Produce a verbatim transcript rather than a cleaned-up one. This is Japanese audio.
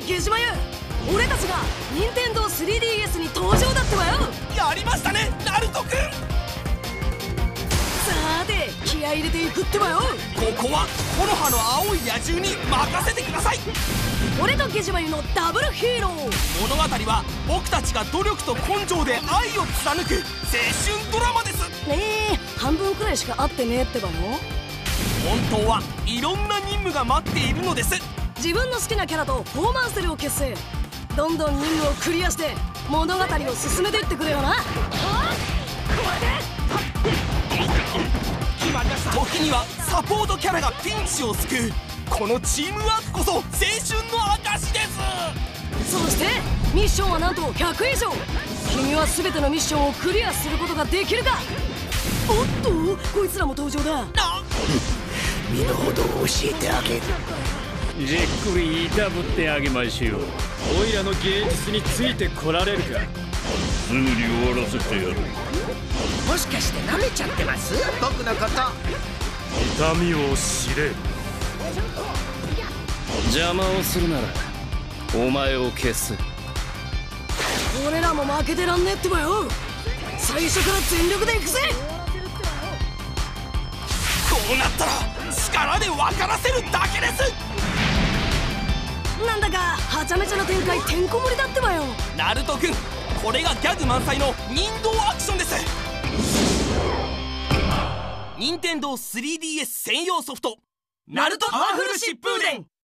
ゲジマユ、俺たちが任天堂 スリーディーエス に登場だってばよ。 やりましたね、ナルトくん。 さて気合い入れていくってばよ。 ここは木の葉の青い野獣に任せてください。 俺とゲジマユのダブルヒーロー。 物語は僕たちが努力と根性で愛を貫く青春ドラマです。 ねえ、半分くらいしか会ってねえってばよ。 本当はいろんな任務が待っているのです。 自分の好きなキャラとフォーマンセルを結成。どんどん任務をクリアして物語を進めていってくれよな。 時にはサポートキャラがピンチを救う。このチームワークこそ青春の証です。 そしてミッションはなんとひゃく以上。君は全てのミッションをクリアすることができるか。おっと、こいつらも登場だ。 身の程を教えてあげる。 じっくりいたぶってあげましょう。 オイラの芸術についてこられるか。 すぐに終わらせてやる。 もしかして舐めちゃってます？僕のこと。 痛みを知れ。邪魔をするならお前を消す。 俺らも負けてらんねえってばよ。最初から全力でいくぜ。 こうなったら力で分からせるだけです。 なんだかはちゃめちゃな展開てんこ盛りだってばよ。 ナルトくん、これがギャグ満載の忍道アクションです。任天堂 スリーディーエス 専用ソフトナルトパワフル疾風伝。